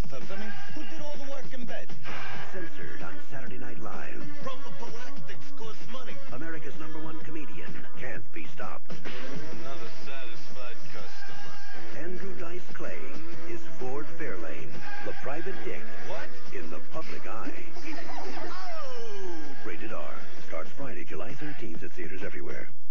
mean, who did all the work in bed? Censored on Saturday Night Live. Prophylactics cost money. America's #1 comedian can't be stopped. Another satisfied customer. Andrew Dice Clay is Ford Fairlane, the private dick. What? In the public eye. Oh! Rated R. Starts Friday, July 13th at theaters everywhere.